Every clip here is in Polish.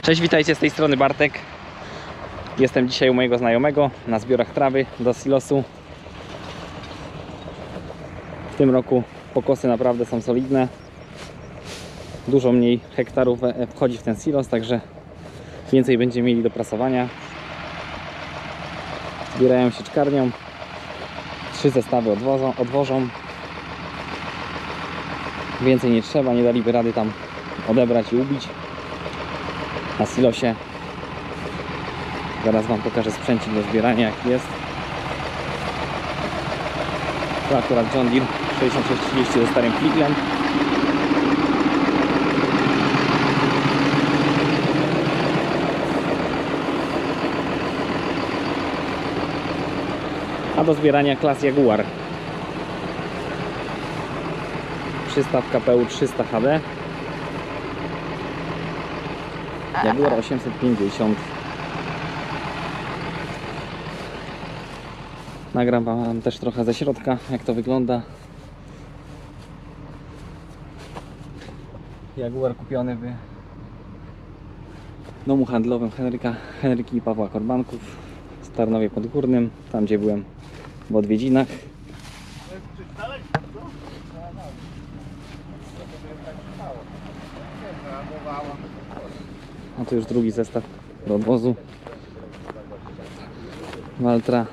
Cześć, witajcie, z tej strony Bartek. Jestem dzisiaj u mojego znajomego na zbiorach trawy do silosu. W tym roku pokosy naprawdę są solidne. Dużo mniej hektarów wchodzi w ten silos, także więcej będziemy mieli do prasowania. Zbierają sieczkarnią. 3 zestawy odwożą. Więcej nie trzeba, nie daliby rady tam odebrać i ubić na silosie. Zaraz wam pokażę sprzęcik do zbierania, jaki jest. To akurat John Deere 6630 ze starym fliglem. A do zbierania klas Jaguar. Przystaw KPU 300 HD. Jaguar 850. Nagram wam też trochę ze środka, jak to wygląda. Jaguar kupiony w domu handlowym Henryki i Pawła Korbanków w Tarnowie Podgórnym, tam gdzie byłem w odwiedzinach. A tu już drugi zestaw do odwozu. Valtra.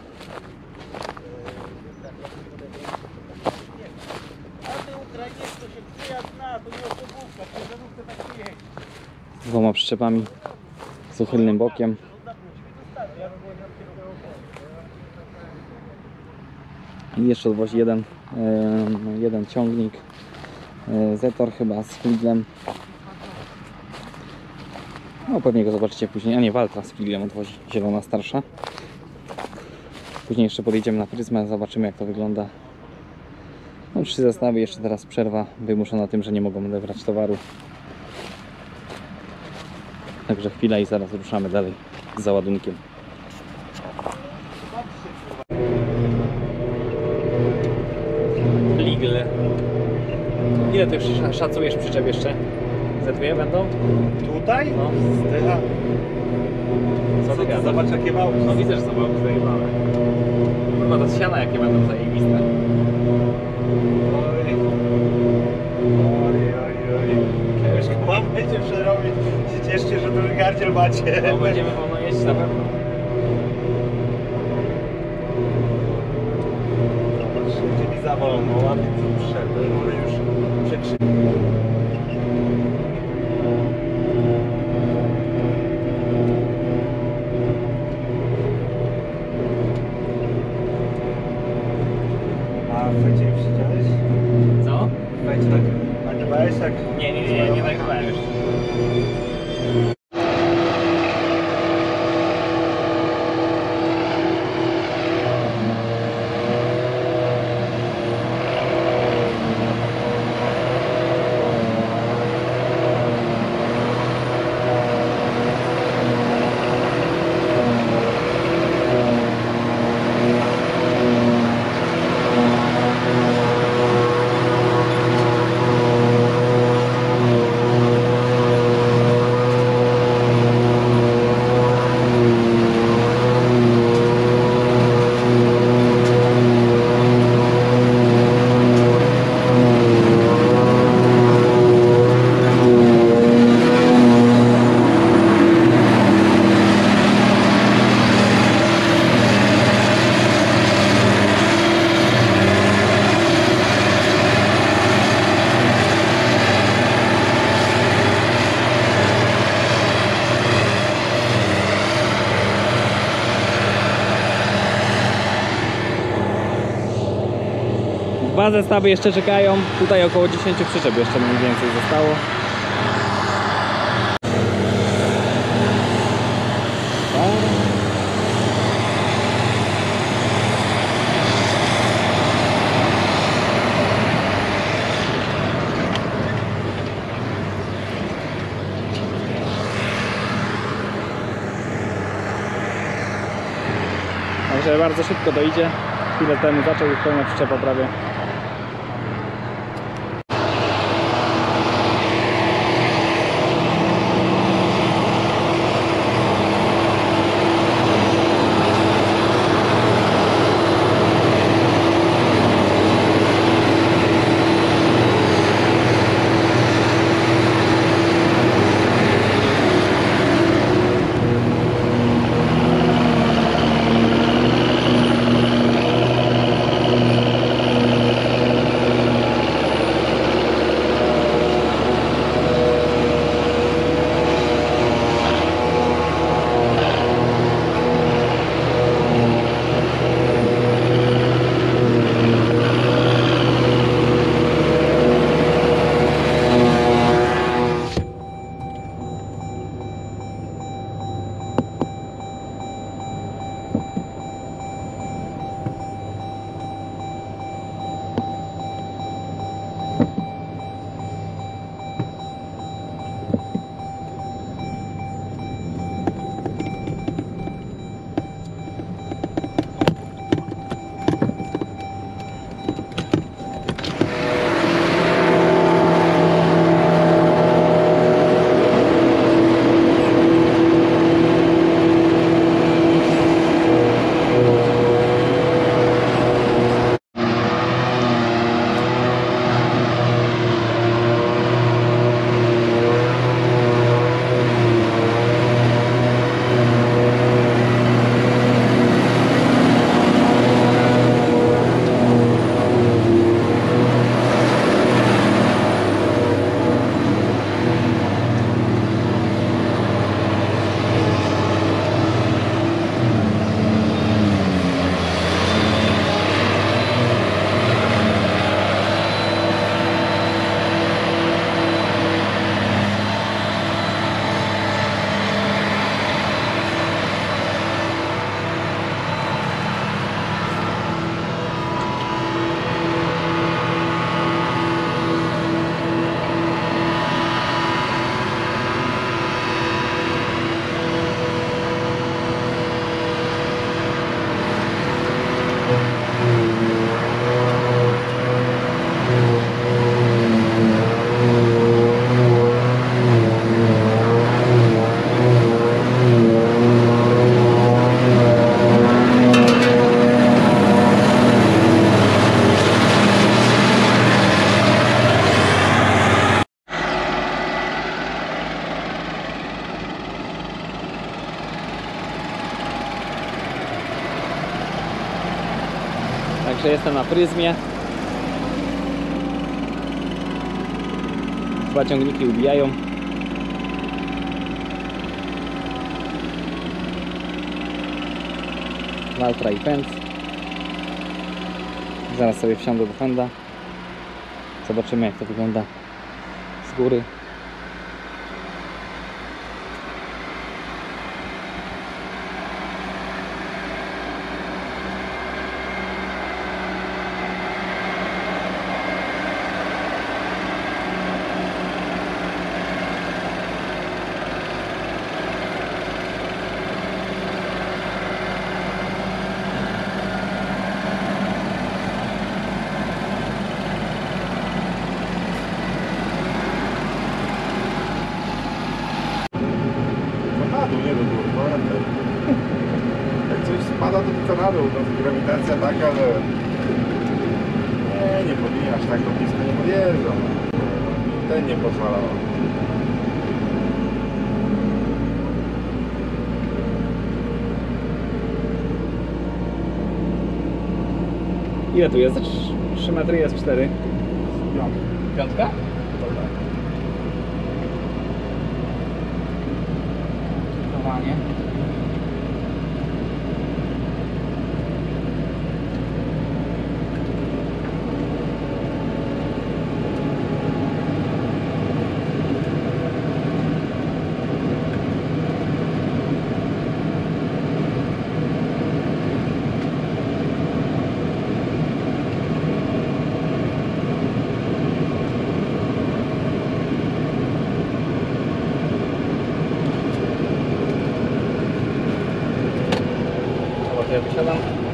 Z 2 przyczepami z uchylnym bokiem. I jeszcze odwozi jeden ciągnik Zetor chyba z fliglem. No pewnie go zobaczycie później, a nie, Valtra z fliglem odwozi, zielona starsza. Później jeszcze podjedziemy na Pryzmę, zobaczymy jak to wygląda. No 3 zestawy, jeszcze teraz przerwa wymuszona tym, że nie mogą odebrać towaru. Także chwila i zaraz ruszamy dalej z załadunkiem. Fligl. Ile ty szacujesz przyczep jeszcze? Ze 2 będą? Tutaj? No. Co ty gadasz? Zobacz jakie małki. No widzę, że są małki zajebane. Kurwa, to z siana jakie będą zajebiste. Mam będzie przerobić. Się cieszcie, że ten gardziel macie. No będziemy wolno jeść na pewno. Zobacz, gdzie mi zawolono, ładnie co wszedł, ale już przekrzyk. A w fecie już siedziałeś? Co? W fecie nagrywałeś jak? Nie nagrywałem jeszcze. Dwa zestawy jeszcze czekają, tutaj około 10 przyczep jeszcze mniej więcej zostało. Także bardzo szybko to idzie. Chwilę temu zaczął już pełna przyczepa prawie. Jeszcze jestem na pryzmie. Dwa ciągniki ubijają. Valtra i pęd. Zaraz sobie wsiądę do fenda. Zobaczymy, jak to wygląda z góry. Nie do góry, pamiętaj. Jak coś spada, to tylko na dół. To grawitacja taka, że... Nie powinieneś tak do blisko nie podjeżdżał. Ten nie pozwalał. Ile tu jest? 3 metry jest 4. Piątka? Kilkowanie. Ja wysiadam.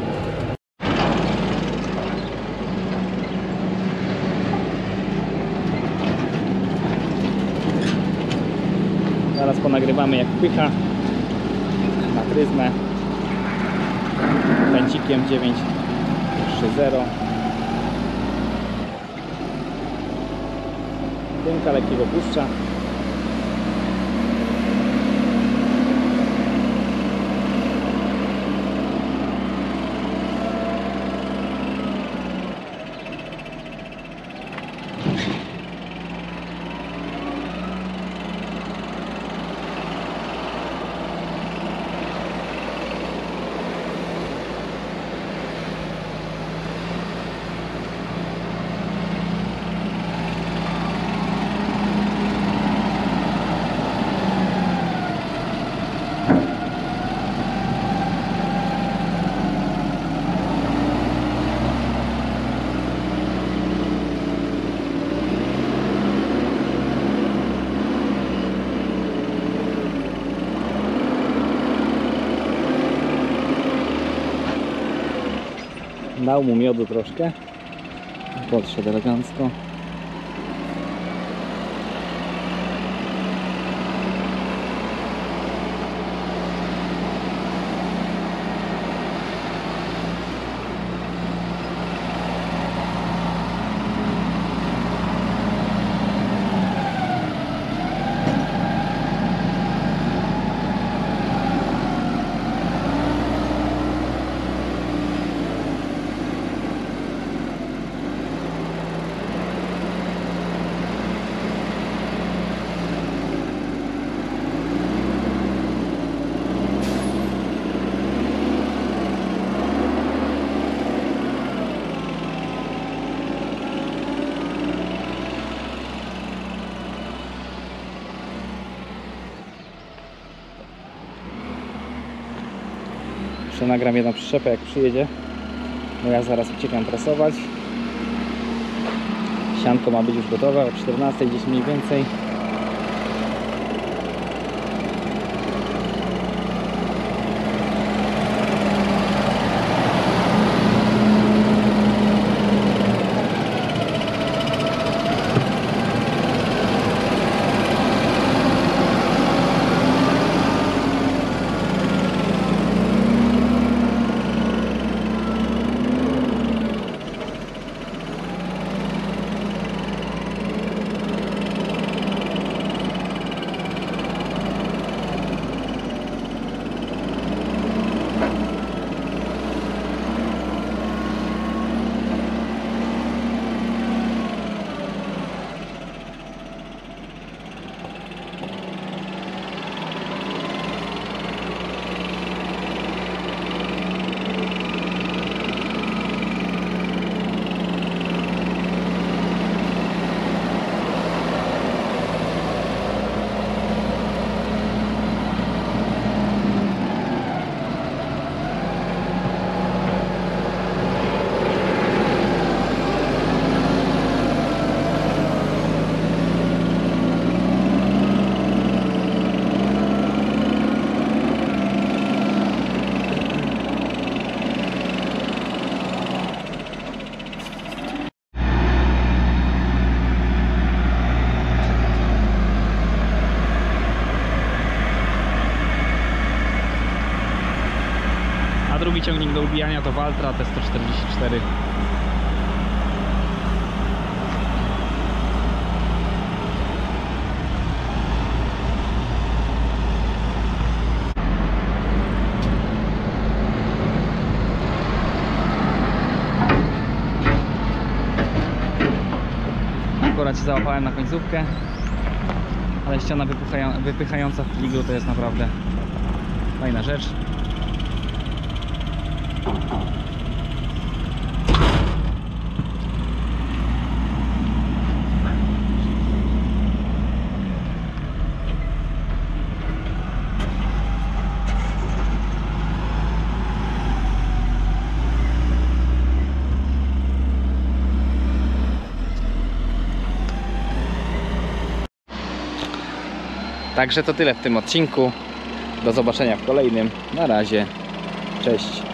Zaraz ponagrywamy, jak pycha na pryzmę pęcikiem 930. Dymka lekkiego puszcza. Dał mu miodu troszkę. Podszedł elegancko. Jeszcze nagram jedną przyczepę, jak przyjedzie, bo ja zaraz uciekam prasować. Sianko ma być już gotowe o 14 gdzieś mniej więcej. ciągnik do ubijania to Valtra T144. Akurat się załapałem na końcówkę, ale ściana wypychająca w fliglu to jest naprawdę fajna rzecz. Także to tyle w tym odcinku. Do zobaczenia w kolejnym. Na razie. Cześć.